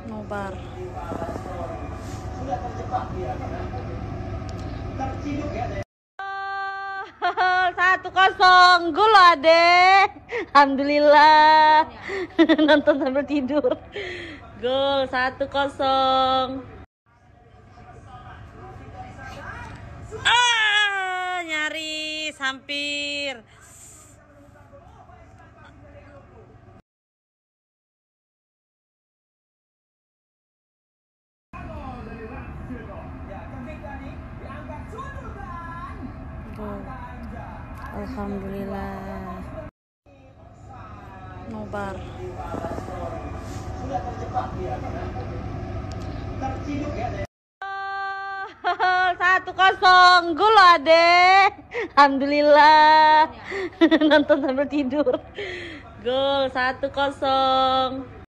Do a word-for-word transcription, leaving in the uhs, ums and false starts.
Nobar. Sudah terjebak dia. Terciduk ya. Satu kosong, gol adek. Alhamdulillah. Nonton sambil tidur. Gol satu kosong. Ah, nyaris hampir. Gol. Alhamdulillah. Nobar. Sudah terjebak dia. Terciduk ya. Satu kosong, gol adek. Alhamdulillah. Nonton sambil tidur. Gol satu kosong.